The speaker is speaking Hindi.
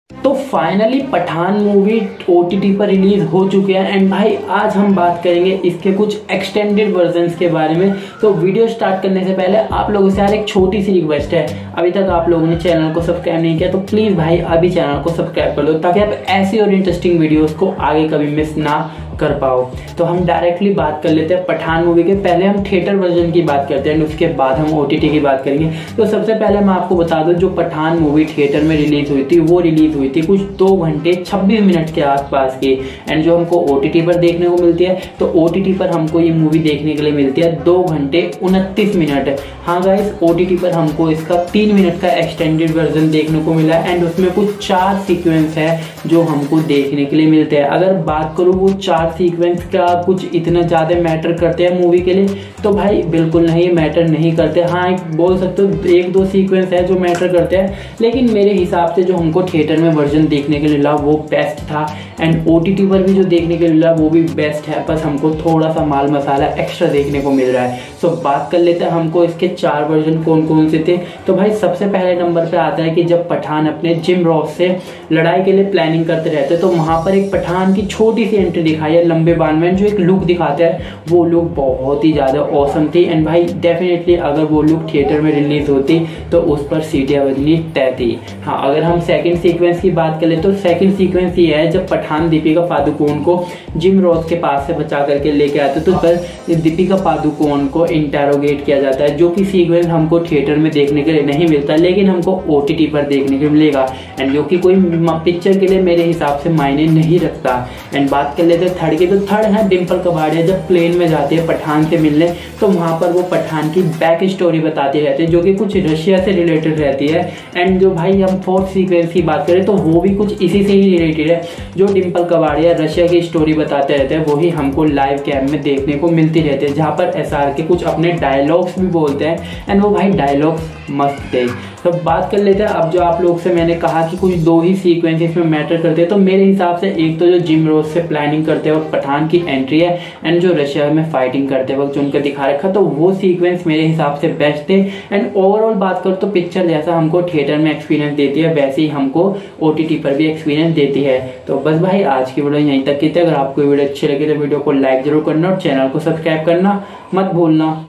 तो फाइनली पठान मूवी OTT पर रिलीज हो चुकी है एंड भाई आज हम बात करेंगे इसके कुछ एक्सटेंडेड वर्जन्स के बारे में। तो वीडियो स्टार्ट करने से पहले आप लोगों से यार एक छोटी सी रिक्वेस्ट है, अभी तक आप लोगों ने चैनल को सब्सक्राइब नहीं किया तो प्लीज़ भाई अभी चैनल को सब्सक्राइब कर लो ताकि आप ऐसी और इंटरेस्टिंग वीडियोज़ को आगे कभी मिस ना कर पाओ। तो हम डायरेक्टली बात कर लेते हैं पठान मूवी के। पहले हम थिएटर वर्जन की बात करते हैं, उसके बाद हम OTT की बात करेंगे। तो सबसे पहले मैं आपको बता दूं, जो पठान मूवी थिएटर में रिलीज हुई थी वो रिलीज हुई थी कुछ 2 घंटे 26 मिनट के आसपास की, एंड जो हमको OTT पर देखने को मिलती है तो OTT पर हमको ये मूवी देखने के लिए मिलती है 2 घंटे 29 मिनट। हाँ गाइस, OTT पर हमको इसका 3 मिनट का एक्सटेंडेड वर्जन देखने को मिला है एंड उसमें कुछ 4 सीक्वेंस है जो हमको देखने के लिए मिलते हैं। अगर बात करूँ वो 4 सीक्वेंस का कुछ इतना ज़्यादा मैटर करते हैं मूवी के लिए, तो भाई बिल्कुल नहीं मैटर नहीं करते। हाँ, एक बोल सकते हो 1-2 सीक्वेंस है जो मैटर करते हैं, लेकिन मेरे हिसाब से जो हमको थिएटर में वर्जन देखने के लिए मिला वो बेस्ट था एंड OTT पर भी जो देखने के लिए मिला वो भी बेस्ट है। बस हमको थोड़ा सा माल मसाला एक्स्ट्रा देखने को मिल रहा है। सो बात कर लेते हैं हमको इसके 4 वर्जन कौन कौन से थे। तो भाई सबसे पहले नंबर पे आता है कि जब पठान अपने जिम रॉस से लड़ाई के लिए प्लानिंग करते रहते तो वहाँ पर एक पठान की छोटी सी एंट्री दिखाई है लंबे बाल में, जो एक लुक दिखाता है वो लुक बहुत ही ज़्यादा औसम थी एंड भाई डेफिनेटली अगर वो लुक थिएटर में रिलीज होती तो उस पर सीटियाँ बजनी तय थी। हाँ, अगर हम सेकंड सीक्वेंस की बात करें तो सेकंड सीक्वेंस ये है जब पठान दीपिका पादुकोण को जिम रॉस के पास से बचा करके लेके आते तो पर दीपिका पादुकोण को इंटेरोगेट किया जाता है, जो कि सीक्वेंस हमको थिएटर में देखने के लिए नहीं मिलता लेकिन हमको OTT पर देखने के लिए मिलेगा एंड जो कि कोई पिक्चर के लिए मेरे हिसाब से मायने नहीं रखता। एंड बात कर लेते हैं थर्ड की, तो थर्ड है डिम्पल कपाड़िया जब प्लेन में जाते हैं पठान से मिलने तो वहाँ पर वो पठान की बैक स्टोरी बताते रहते हैं जो कि कुछ रशिया से रिलेटेड रहती है। एंड जो भाई हम फोर्थ सीक्वेंस की बात करें तो वो भी कुछ इसी से ही रिलेटेड है, जो डिम्पल कपाड़िया रशिया की स्टोरी बताते रहते हैं वही हमको लाइव कैम में देखने को मिलती रहती है, जहाँ पर SRK कुछ अपने डायलॉग्स भी बोलते हैं एंड वो भाई डायलॉग्स मस्त थे। तो बात कर लेते हैं अब जो आप लोग से मैंने कहा कि कुछ 2 ही सीक्वेंस इसमें मैटर करते हैं, तो मेरे हिसाब से एक तो जो जिम रॉस से प्लानिंग करते वक्त पठान की एंट्री है एंड जो रशिया में फाइटिंग करते वक्त जो उनका दिखा रखा तो वो सीक्वेंस मेरे हिसाब से बेस्ट थे। एंड ओवरऑल बात करो तो पिक्चर जैसा हमको थिएटर में एक्सपीरियंस देती है वैसे ही हमको OTT पर भी एक्सपीरियंस देती है। तो बस भाई आज की वीडियो यहीं तक की थी। अगर आपको वीडियो अच्छी लगी तो वीडियो को लाइक जरूर करना और चैनल को सब्सक्राइब करना मत भूलना।